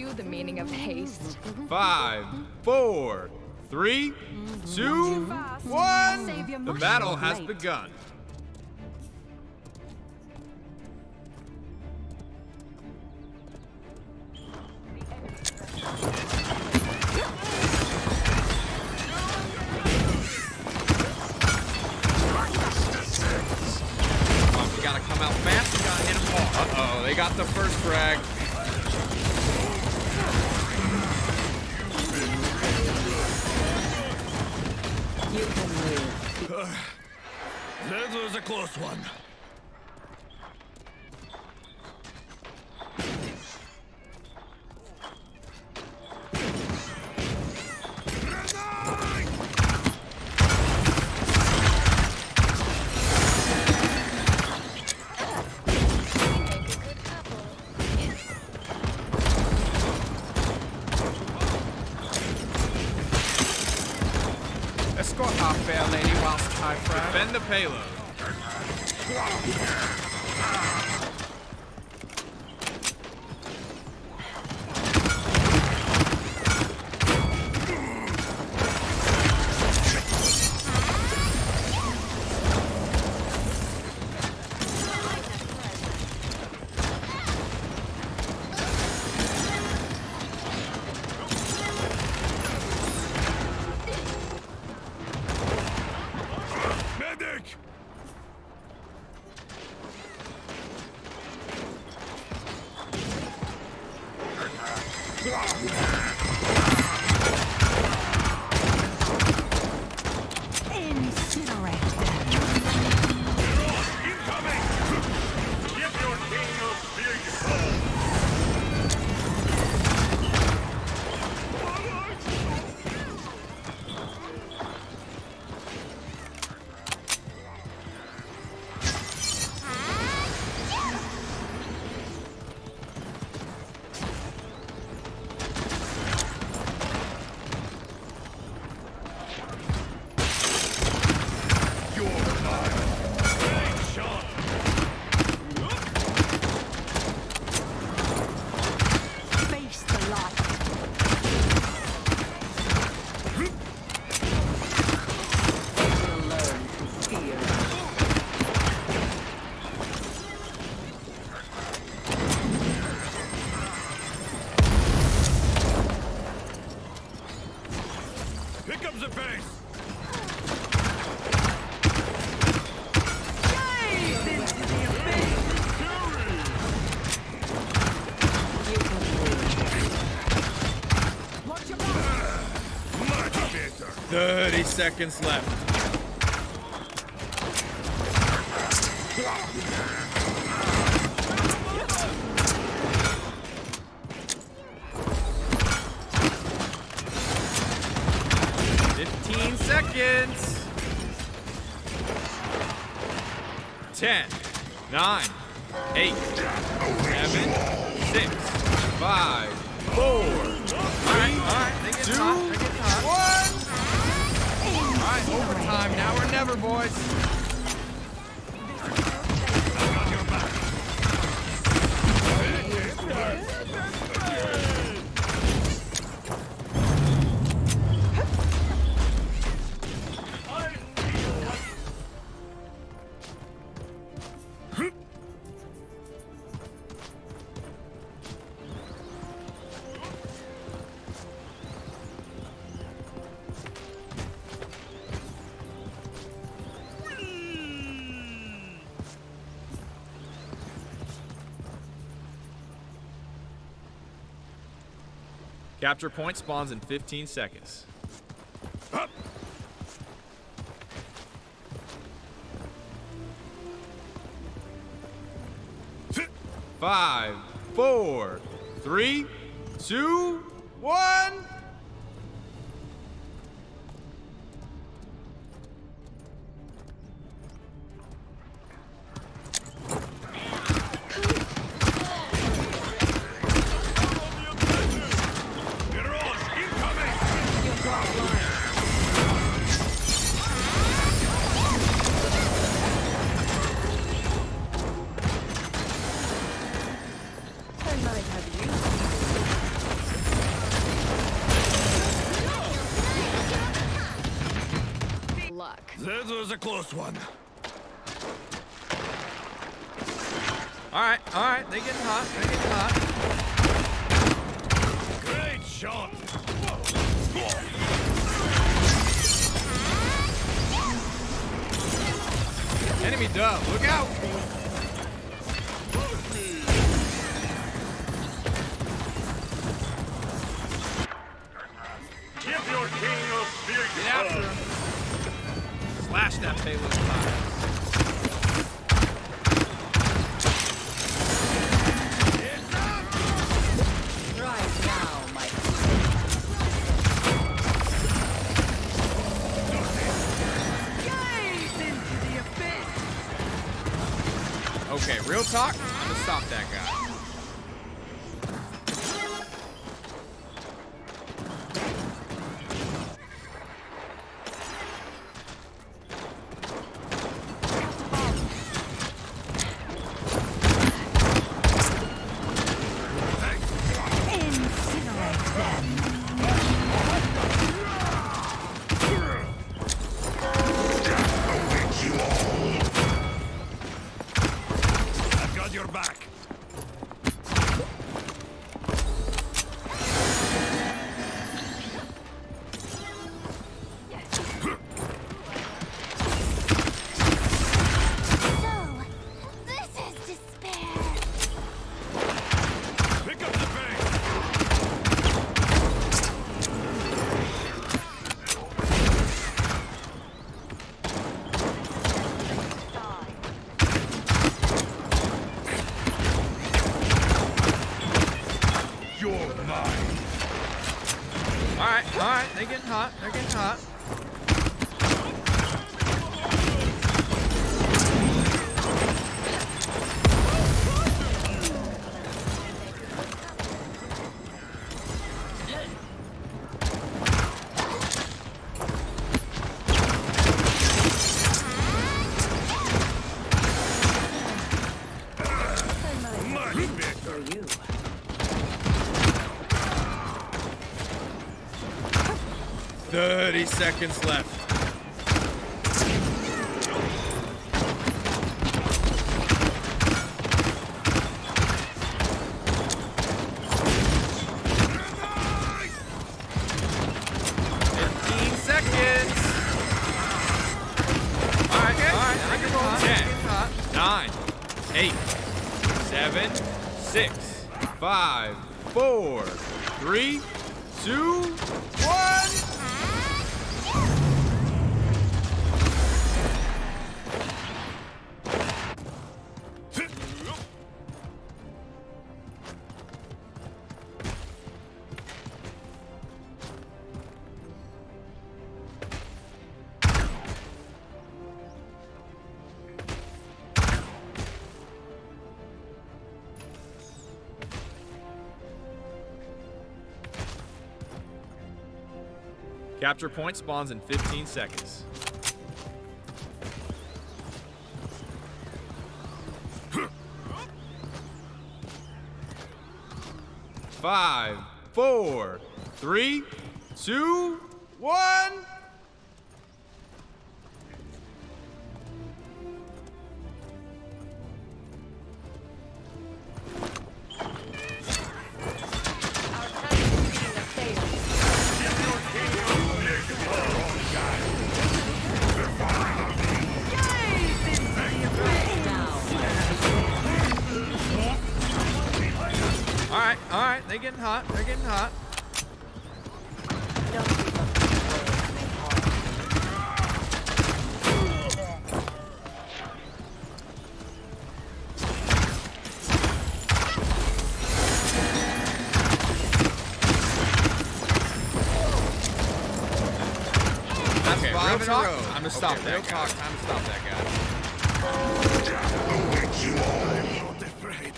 you the meaning of haste. 5, 4, 3, 2, 1. The battle has begun. We gotta come out fast. We gotta hit them hard. Uh-oh, they got the first frag. You can live. That was a close one. Escort our fair lady whilst I defend the payload. Seconds left. Seconds. 10, 9, 8, 7, 6, 5, 4, 3, 2, 1. Alright, overtime, now or never, boys. Capture point spawns in 15 seconds. Up. 5, 4, 3, 2, 1. That was a close one. All right, they're getting hot. They're getting hot. Great shot. Enemy dub, look out! Give your king a big Get after him. Slash that payload fire. Right now, my gaze into the abyss. Okay, real talk, I'm gonna stop that guy. Incinerate them. I've got your back. So, this is despair. Pick up the pace. You're mine. All right, they're getting hot. They're getting hot. Mighty big. For you. 30 seconds left. All right, they're getting hot. 10, 9, 8, 7, 6, 5, 4, 3, 2, 1. Capture point spawns in 15 seconds. Five, 4, 3, 2, 1. All right, they're getting hot. They're getting hot. Okay, real talk. I'm gonna stop that guy. Time to stop that guy. I'm not afraid.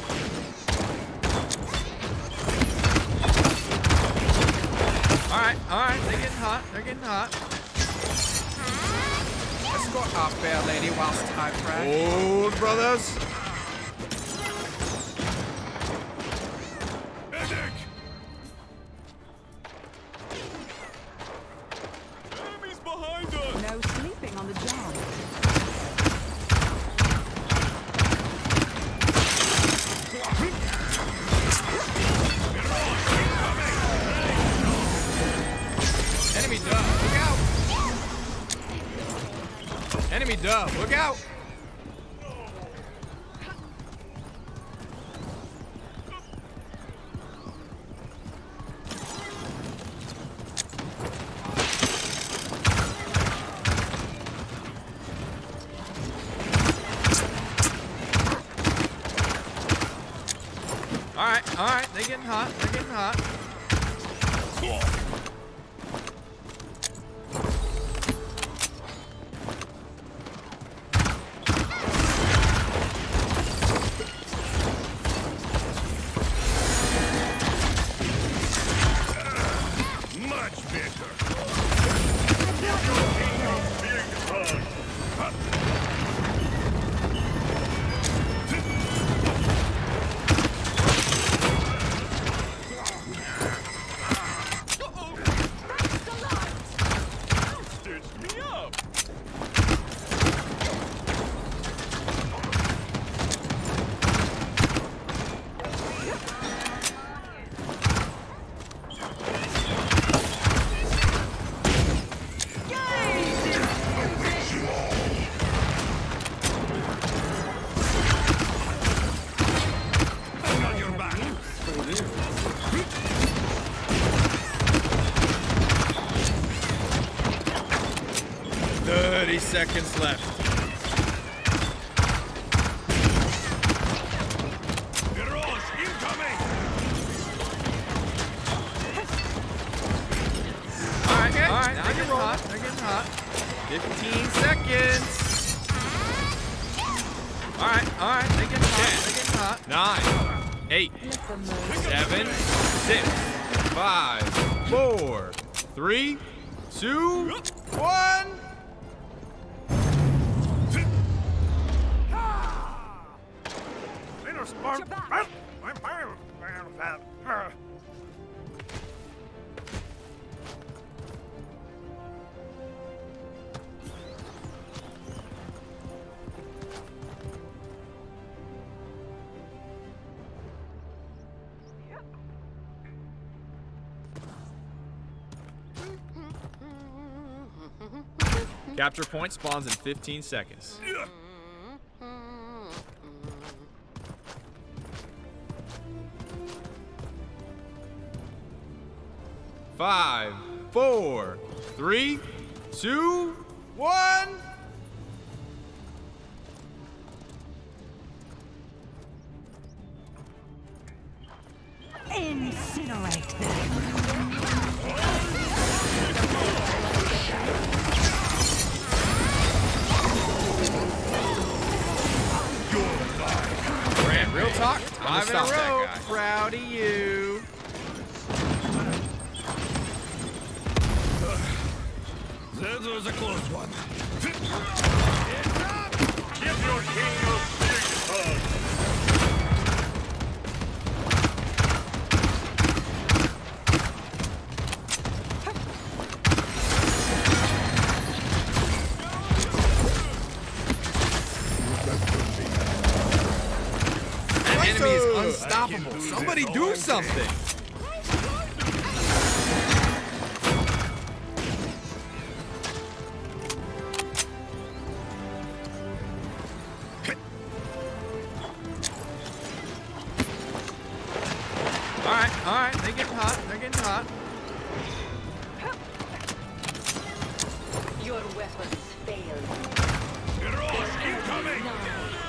All alright. They're getting hot. They're getting hot. Escort our fair lady whilst I crash. Hold, brothers. Medic! Enemies behind us! No sleeping on the job. Enemy dub. Look out. Enemy dub. Look out. Alright, they're getting hot, they're getting hot. Much better! Stitch me up! On your back! 30 seconds left. Heroes incoming! Alright, they're getting hot, they're getting hot. 15 seconds. Alright, they're getting hot, they're getting hot. 9, 8, 7, 6, 5, 4, 3, 2, 1. Capture point spawns in 15 seconds. 5, 4, 3, 2, 1. Incinerate them. Grant, real talk. 5 in a stop that row. guy. Proud of you. That was a close one. Give your king a big hug. That enemy is unstoppable. Somebody do something. Alright, they're getting hot, they're getting hot. Your weapons failed. Heroes incoming!